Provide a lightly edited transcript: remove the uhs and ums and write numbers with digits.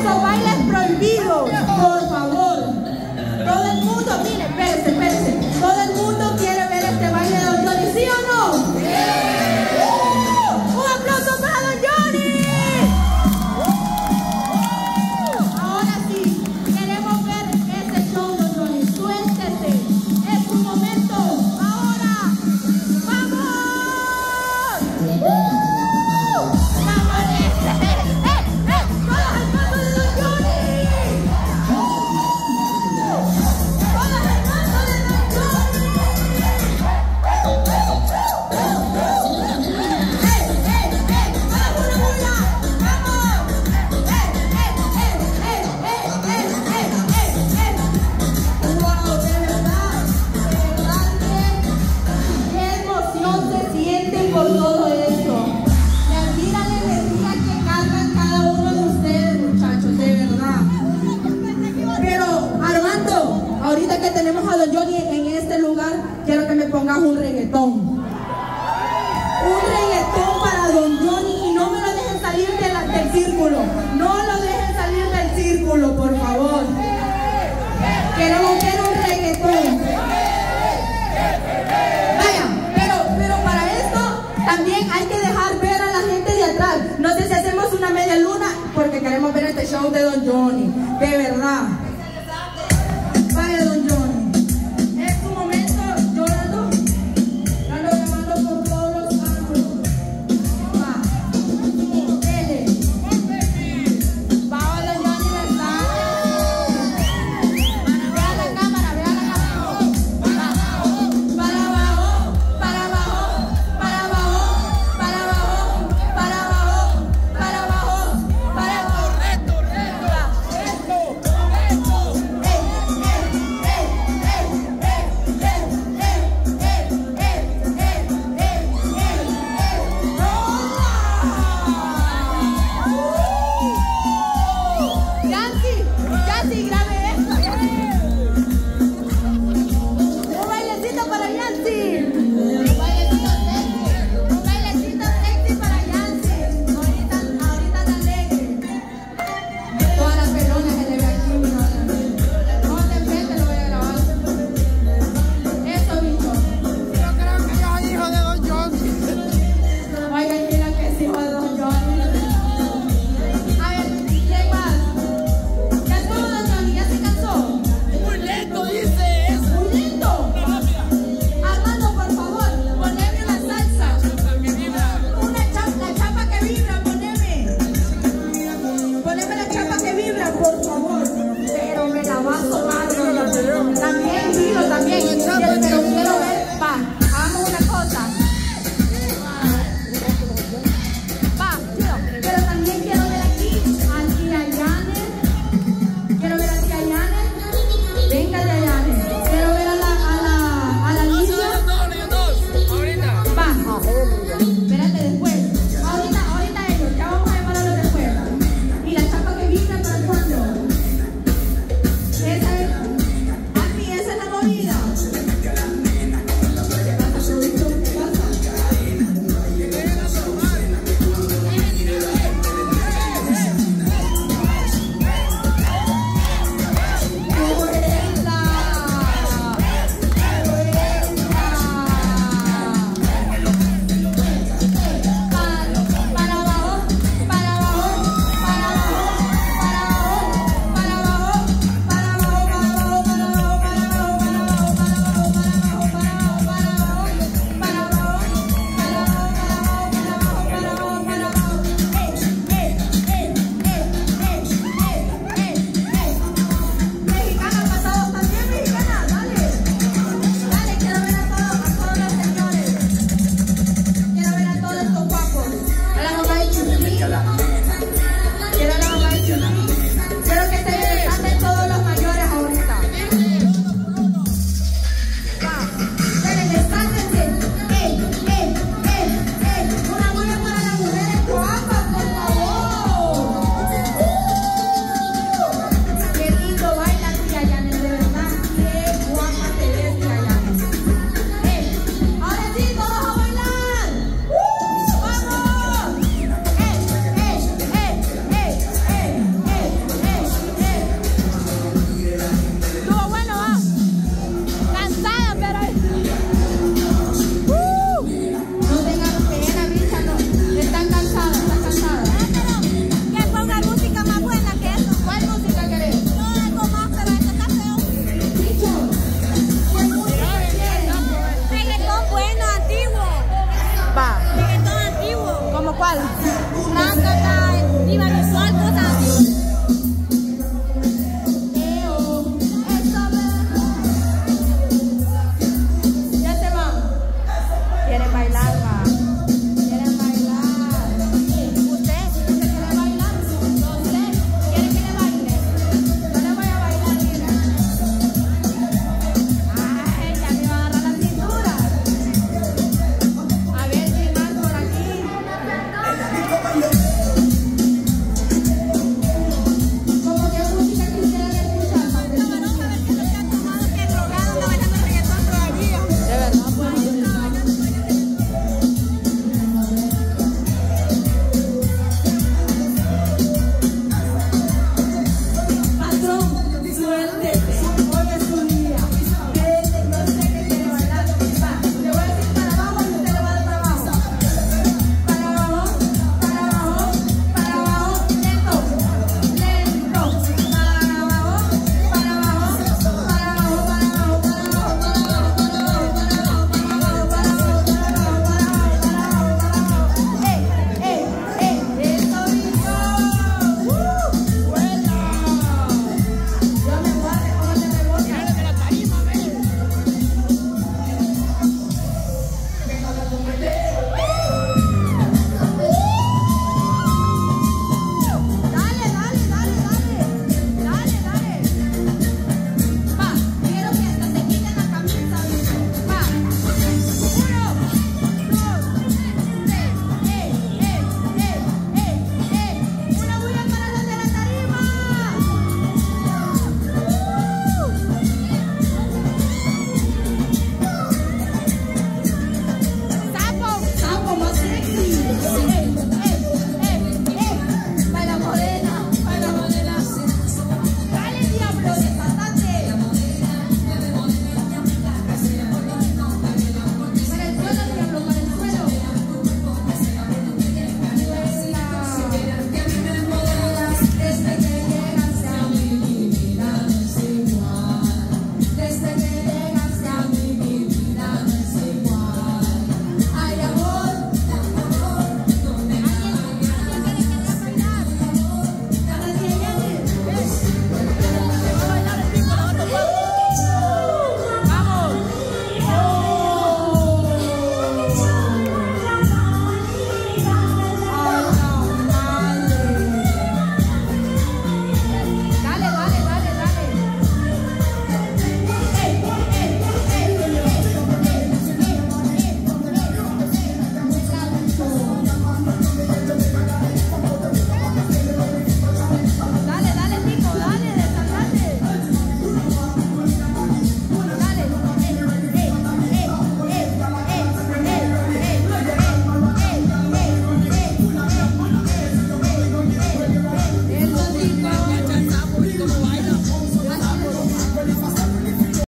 esos bailes prohibidos, por favor. Todo el mundo, mire, espérese. Todo el mundo quiere ver este baile de Don Johnny, ¿sí o no? ¡Un aplauso para Don Johnny! Ahora sí, queremos ver ese show, Don Johnny. Suéltese. Es su momento. Ahora. ¡Vamos! Ahorita que tenemos a Don Johnny en este lugar, quiero que me pongas un reggaetón. Un reggaetón para Don Johnny y no me lo dejen salir del círculo. No lo dejen salir del círculo, por favor. Queremos ver un reggaetón. Vaya, pero para esto también hay que dejar ver a la gente de atrás. No sé si hacemos una media luna porque queremos ver este show de Don Johnny. De verdad. Vaya, Don Johnny, es tu momento, yo lo ando grabando por todos los ángulos. Va, dele. Va, Don Johnny, ¿verdad? Vea la cámara. Para abajo, para abajo, para abajo, para abajo, para abajo, para abajo, para abajo, para abajo. Yancy, grabe esto. Un bailecito para Yancy. Un bailecito sexy para Yancy. Ahorita tan alegre. Todas las pelonas que le ve aquí, no te enfrente, lo voy a grabar. Eso, bicho. Yo creo que yo soy hijo de Don Johnny. Oigan, mira que es hijo de Don Johnny. A ver, ¿quién más? ¿Ya estuvo Don Johnny? ¿Ya se cansó? Muy lento dice eso. ¡Muy lindo! Armando, por favor, poneme una salsa. La chapa que vibra, poneme. Poneme la chapa que vibra, por favor. Pero me la va a sonar. También, Gilo, también. Pero quiero ver. Va, hagamos una cosa. Va, Gilo. Pero también quiero ver aquí a tía Yanes. Quiero ver a tía Yanes. Venga, tía Yanes. Quiero ver a la Lidia. Ahorita. Va. Espérate, después. Ahorita ellos. Ya vamos a llamarlos después. Y la chapa que vibra, ¿para cuándo? Esa es. Papi, esa es la movida. ¿Qué pasa, Claudito? ¿Qué pasa? Para abajo, para abajo, para abajo, para abajo, para abajo, para abajo, para abajo, para abajo, para abajo, para abajo, para abajo, para abajo, para abajo, para abajo. Mexicana para todos, también mexicana, dale. Dale, quiero ver a todos los señores. Quiero ver a todos estos guapos. A la mamá de Chumí. Quiero a la mamá de Chumí. Quiero que se canten todos los mayores ahorita. Va. Dale, descántense. Una buena para las mujeres guapas, por favor. Qué lindo baila tía Yanes, de verdad. Qué guapa te ves, tía Yanes. Ahora sí, todos a bailar. ¡Vamos! Rácata, Diva Visual.